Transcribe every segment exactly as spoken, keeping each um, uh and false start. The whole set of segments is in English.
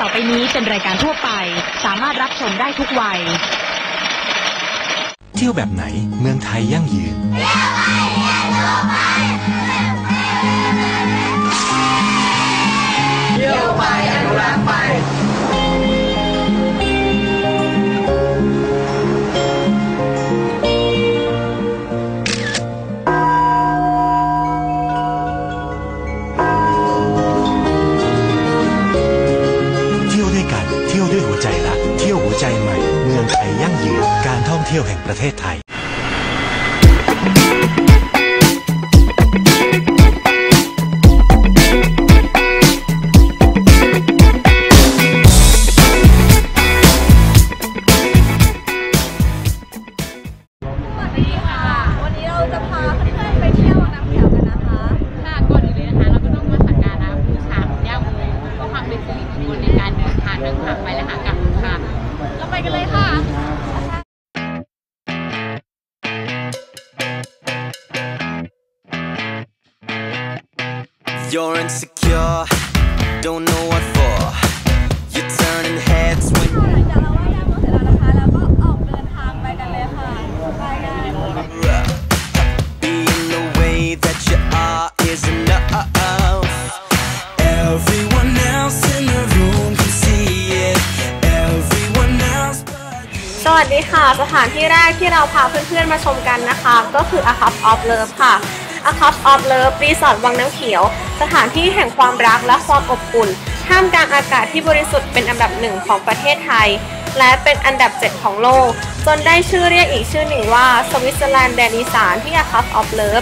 อไปนี้เป็นรายการทั่วไปสามารถรับชมได้ทุกวัยเที่ยวแบบไหนเมืองไทยยั่งยืนเที่ยวไปอนุรักษ์ไปเที่ยวด้วยหัวใจรักเที่ยวหัวใจใหม่เมืองไทยยั่งยืนการท่องเที่ยวแห่งประเทศไทย You're insecure, don't know what for. You're turning heads when. หลังจากเราว่ายน้ำเสร็จแล้วนะคะแล้วก็ออกเดินทางไปกันเลยค่ะไปกัน Being the way that you are is enough. Everyone else in the room can see it. Everyone else but you. สวัสดีค่ะสถานที่แรกที่เราพาเพื่อนๆมาชมกันนะคะก็คือ A Cup of Love ค่ะ A Cup of Love รีสอร์ทวังน้ำเขียวสถานที่แห่งความรักและความอบอุ่นท่ามกลางอากาศที่บริสุทธิ์เป็นอันดับหนึ่งของประเทศไทยและเป็นอันดับเจ็ดของโลกจนได้ชื่อเรียกอีกชื่อหนึ่งว่าสวิตเซอร์แลนด์แดนอีสานที่ A Cup of Love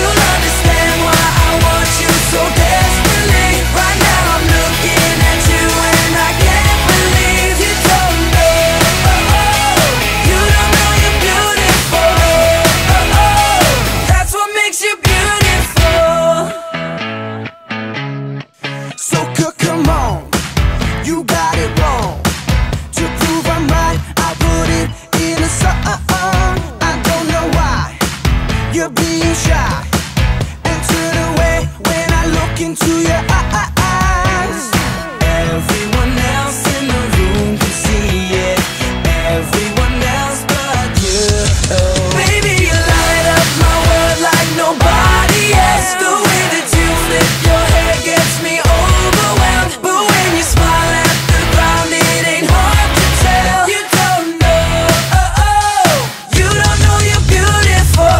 You're being shy and turn away when I look into your eyes. Everyone else in the room can see it. Everyone else but you. Baby, you light up my world like nobody else. The way that you flip your hair gets me overwhelmed. But when you smile at the ground, it ain't hard to tell. You don't know, oh, oh. You don't know you're beautiful.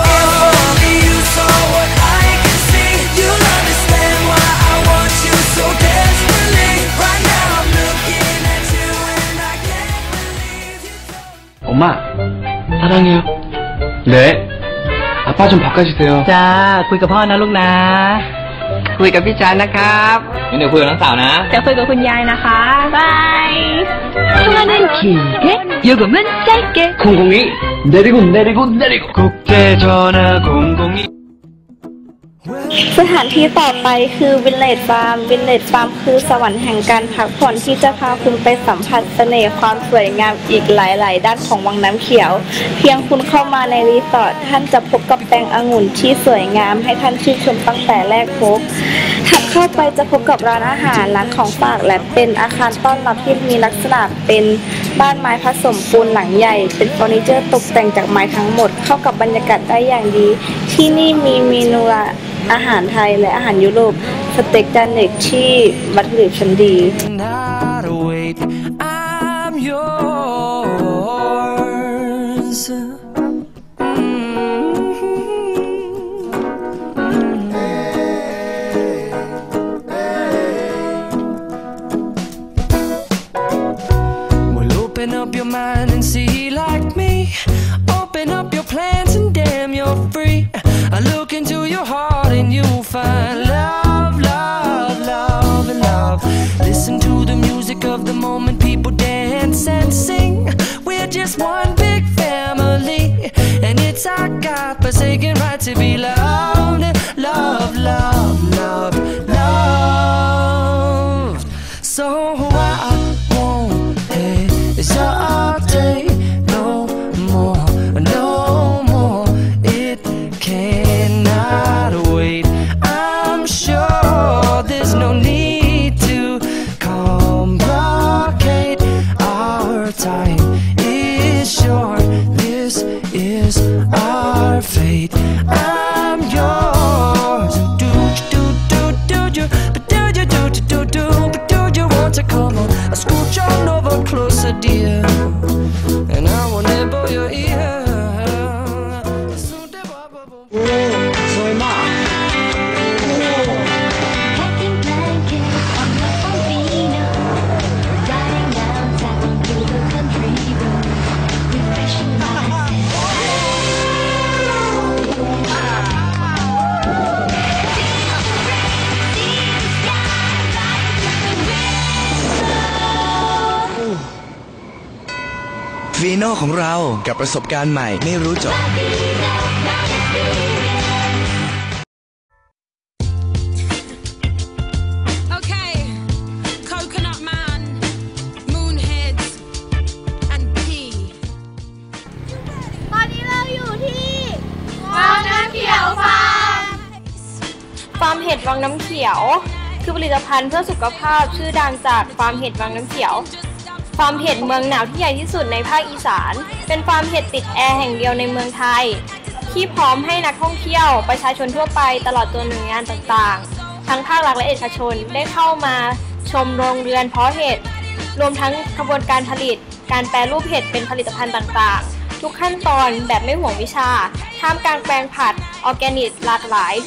엄마, 사랑해요. 네. 아빠 좀 바꿔주세요. จ้าคุยกับพ่อนะลูกนะคุยกับพี่จานนะครับงั้นเดี๋ยวคุยกับน้องสาวนะจะคุยกับคุณยายนะคะบาย 통화는 길게 요금은 짧게 공공이 내리고 내리고 내리고 국제전화 공공이 สถานที่ต่อไปคือ Village Farm Village Farm คือสวรรค์แห่งการพักผ่อนที่จะพาคุณไปสัมผัสเสน่ห์ความสวยงามอีกหลายๆด้านของวังน้ำเขียวเพียงคุณเข้ามาในรีสอร์ทท่านจะพบกับแปลงองุ่นที่สวยงามให้ท่านชื่นชมตั้งแต่แรกพบถัดเข้าไปจะพบกับร้านอาหารร้านของฝากและเป็นอาคารต้อนรับที่มีลักษณะเป็นบ้านไม้ผสมปูนหลังใหญ่เป็นเฟอร์นิเจอร์ตกแต่งจากไม้ทั้งหมดเข้ากับบรรยากาศได้อย่างดีที่นี่มีเมนูอาหารไทยและอาหารยุโรปสเต็กจานเด็กที่วัตถุดิบชั้นดี Open up your mind and see like me. Open up your plans and damn you're free. I look into your heart and you'll find love, love, love, and love. Listen to the music of the moment, people dance and sing. We're just one big family, and it's our God-forsaken right to be loved, love, love, love, love. So I won't hesitate no more, no more. It cannot wait. I'm sure there's no need to compromise. come on, scooch on over closer, dear, and I will nibble your ear. โอ้สวยมากฟีโน่ของเรากับประสบการณ์ใหม่ไม่รู้จบ Okay, Coconut Man, Moonheads, and P. ตอนนี้เราอยู่ที่วังน้ำเขียวฟาร์มฟาร์มเห็ดวังน้ำเขียวคือผลิตภัณฑ์เพื่อสุขภาพชื่อดังจากฟาร์มเห็ดวังน้ำเขียวฟาร์มเห็ดเมืองหนาวที่ใหญ่ที่สุดในภาคอีสานเป็นฟาร์มเห็ดติดแอร์แห่งเดียวในเมืองไทยที่พร้อมให้นักท่องเที่ยวประชาชนทั่วไปตลอดตัวหน่วยงานต่างๆทั้งภาครัฐและเอกชนได้เข้ามาชมโรงเรือนเพาะเห็ดรวมทั้งกระบวนการผลิตการแปรรูปเห็ดเป็นผลิตภัณฑ์ต่างๆทุกขั้นตอนแบบไม่ห่วงวิชาท่ามกลางแปลงผัดออร์แกนิกหลากหลาย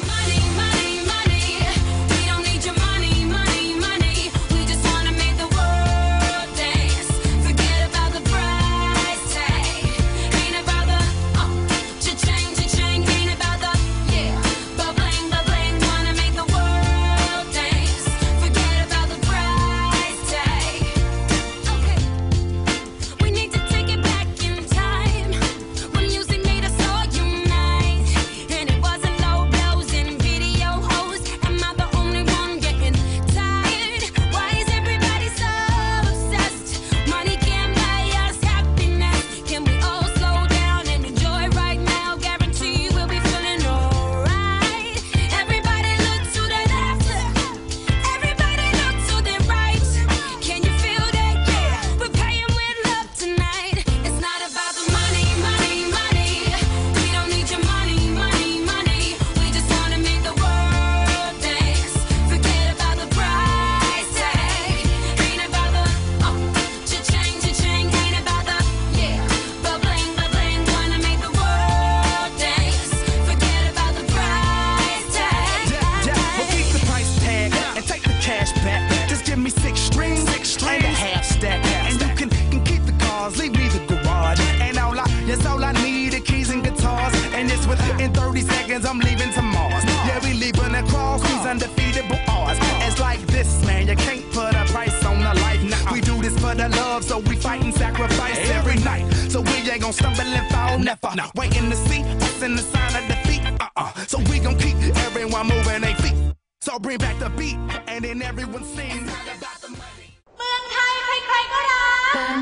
In thirty seconds, I'm leaving to Mars. Yeah, we leaving across these undefeatable odds. It's like this, man, you can't put a price on a life. Nah, we do this for the love, so we fight and sacrifice every night. So we ain't gon' stumble and fall, never. Waiting to see us in the sign of defeat. Uh-uh. So we gon' keep everyone moving their feet. So bring back the beat, and then everyone sings about the money. เมืองไทยใครๆก็รัก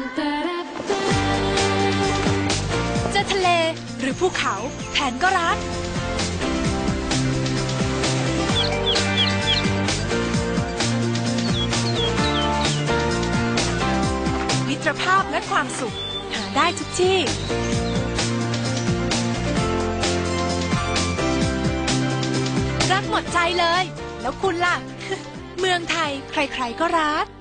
จะทะเลหรือภูเขาแผนก็รักมิตรภาพและความสุขหาได้ทุกที่รักหมดใจเลยแล้วคุณล่ะ เมืองไทยใครๆก็รัก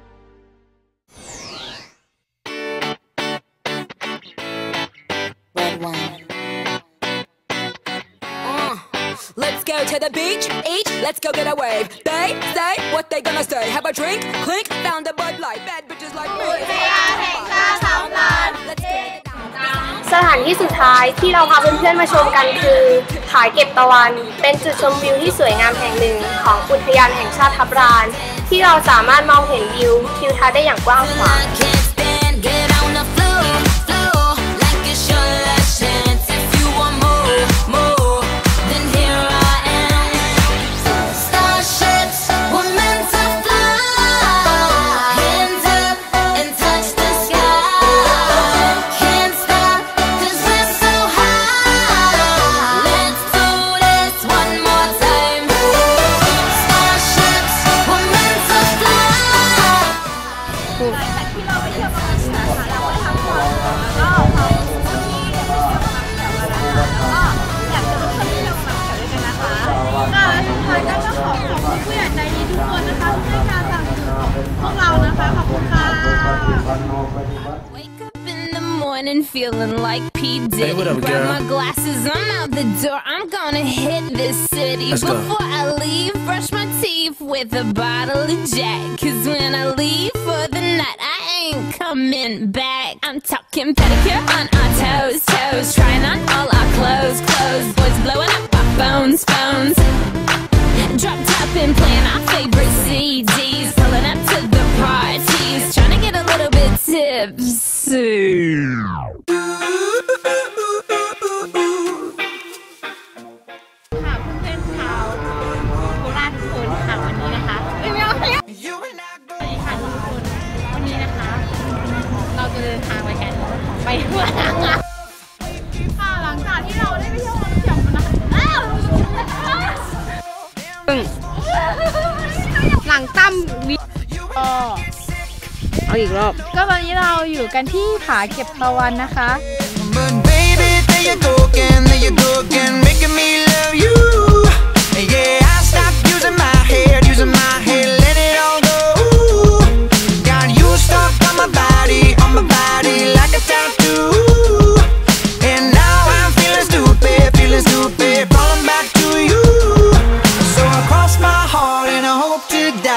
Let's go to the beach, each, let's go get a wave. They say what they gonna say. Have a drink, clink, found a Bud Light. Bad bitches like me. สถานที่สุดท้ายที่เราพาเพื่อนๆมาชมกันคือผาเก็บตะวันเป็นจุดชมวิวที่สวยงามแห่งหนึ่งของอุทยานแห่งชาติทับลานที่เราสามารถมองเห็นวิวทิวทัศน์ได้อย่างกว้างขวาง been feeling like P. Diddy. Hey, what up, Grab girl? my glasses, I'm out the door. I'm gonna hit this city. Let's go. Before I leave, brush my teeth with a bottle of Jack. Cause when I leave for the night, I ain't coming back. I'm talking pedicure on our toes, toes. Trying on all our clothes, clothes. Boys blowing up our phones, phones. Drop top and playing our favorite C Ds. Pulling up to the parties. Trying to get a little bit tipsy. ค่ะเพื่อนๆชาวโคราชทุกคนค่ะวันนี้นะคะเอ้ยไม่เอาไม่เอาสวัสดีค่ะทุกคนวันนี้นะคะ เราจะเดินทางไปกันไปเมืองค่ะหลังจากที่เราได้ไปเที่ยวเที่ยวมันนะคะอ้าวหลังตั้มวิก็เอาอีกรอบก็ตอนนี้เราอยู่กันที่ผาเก็บตะวันนะคะ But baby, there you go again, there you go again, making me love you. Yeah, I stopped using my head, using my head, let it all go. Got you stuck on my body, on my body like a tattoo. And now I'm feeling stupid, feeling stupid, falling back to you. So I cross my heart and I hope to die.